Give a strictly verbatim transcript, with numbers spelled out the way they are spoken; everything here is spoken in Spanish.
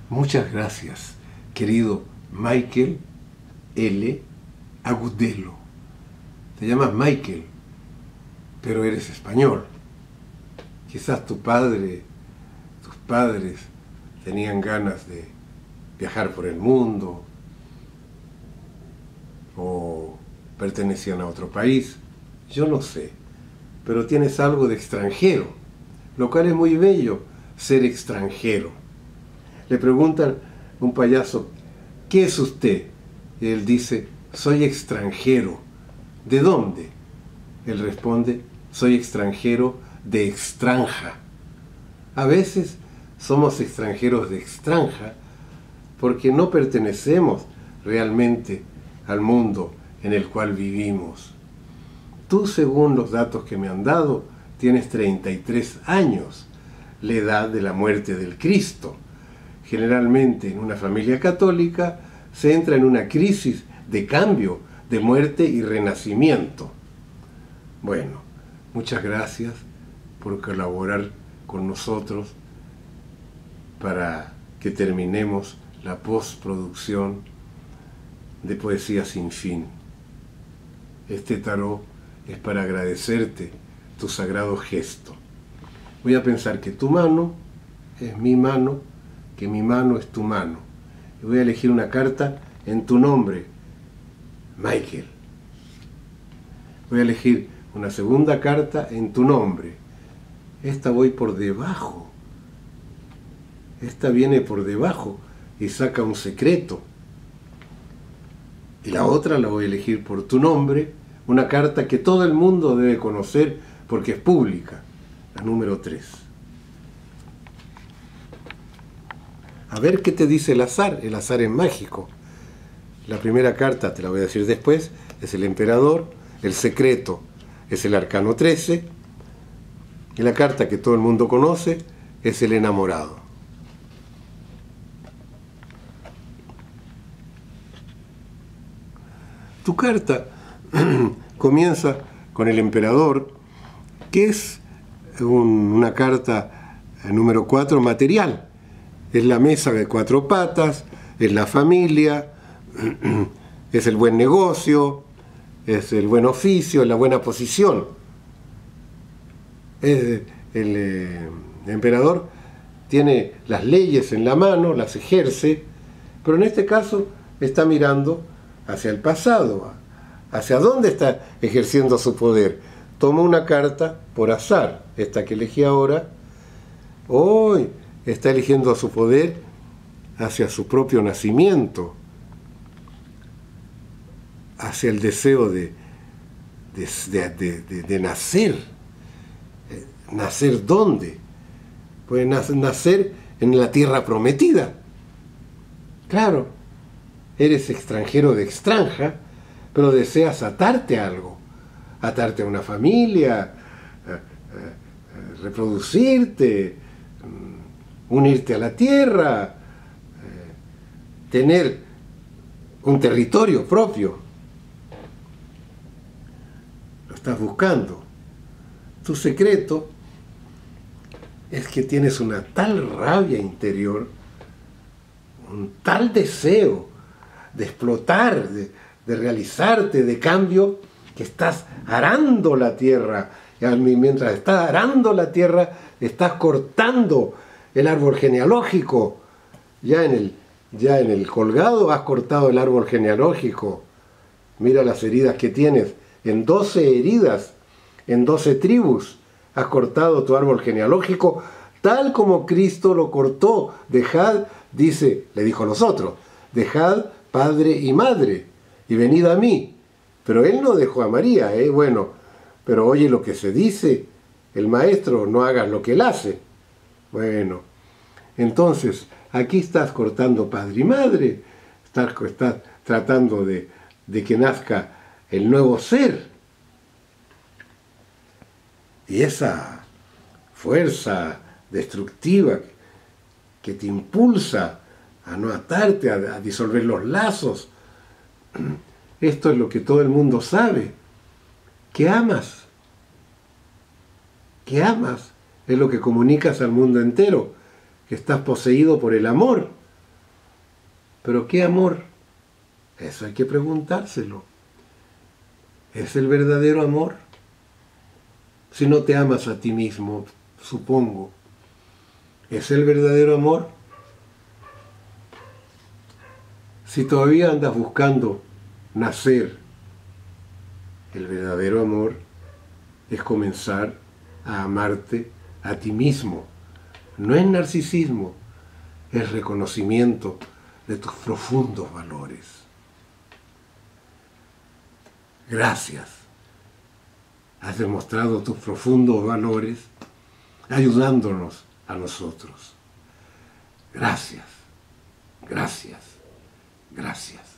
Muchas gracias, querido Michael L. Agudelo. Te llamas Michael, pero eres español. Quizás tu padre, tus padres tenían ganas de viajar por el mundo o pertenecían a otro país. Yo no sé, pero tienes algo de extranjero, lo cual es muy bello, ser extranjero. Le preguntan a un payaso, ¿qué es usted? Y él dice, soy extranjero. ¿De dónde? Él responde, soy extranjero de extranja. A veces somos extranjeros de extranja porque no pertenecemos realmente al mundo en el cual vivimos. Tú, según los datos que me han dado, tienes treinta y tres años, la edad de la muerte del Cristo. Generalmente en una familia católica se entra en una crisis de cambio, de muerte y renacimiento. Bueno, muchas gracias por colaborar con nosotros para que terminemos la postproducción de Poesía Sin Fin. Este tarot es para agradecerte tu sagrado gesto. Voy a pensar que tu mano es mi mano, que mi mano es tu mano. Y voy a elegir una carta en tu nombre, Michael. Voy a elegir una segunda carta en tu nombre. Esta voy por debajo. Esta viene por debajo y saca un secreto. Y la otra la voy a elegir por tu nombre, una carta que todo el mundo debe conocer porque es pública, la número tres. A ver qué te dice el azar. El azar es mágico. La primera carta, te la voy a decir después, es el emperador. El secreto es el arcano trece. Y la carta que todo el mundo conoce es el enamorado. Tu carta comienza con el emperador, que es un, una carta número cuatro material. Es la mesa de cuatro patas, es la familia, es el buen negocio, es el buen oficio, es la buena posición. Es el, eh, el emperador tiene las leyes en la mano, las ejerce, pero en este caso está mirando hacia el pasado, hacia dónde está ejerciendo su poder. Toma una carta por azar, esta que elegí ahora. Hoy está eligiendo su poder hacia su propio nacimiento, hacia el deseo de, de, de, de, de nacer. ¿Nacer dónde? Puede nacer en la tierra prometida. Claro, eres extranjero de extranja, pero deseas atarte a algo, atarte a una familia, reproducirte, unirte a la tierra, tener un territorio propio. Lo estás buscando. Tu secreto es que tienes una tal rabia interior, un tal deseo de explotar, de, de realizarte, de cambio, que estás arando la tierra. Y mientras estás arando la tierra, estás cortando el árbol genealógico. Ya en el, ya en el colgado has cortado el árbol genealógico. Mira las heridas que tienes. En doce heridas, en doce tribus, has cortado tu árbol genealógico, tal como Cristo lo cortó. Dejad, dice, le dijo a los otros, dejad padre y madre, y venid a mí. Pero él no dejó a María, ¿eh? Bueno, pero oye lo que se dice, el maestro, no hagas lo que él hace. Bueno, entonces, aquí estás cortando padre y madre, estás, estás tratando de, de que nazca el nuevo ser. Y esa fuerza destructiva que te impulsa a no atarte, a, a disolver los lazos. Esto es lo que todo el mundo sabe, que amas. Que amas es lo que comunicas al mundo entero, que estás poseído por el amor, Pero ¿qué amor? Eso hay que preguntárselo. ¿Es el verdadero amor? Si no te amas a ti mismo, supongo. ¿Es el verdadero amor? Si todavía andas buscando nacer, el verdadero amor es comenzar a amarte a ti mismo. No es narcisismo, es reconocimiento de tus profundos valores. Gracias. Has demostrado tus profundos valores ayudándonos a nosotros. Gracias, gracias, gracias.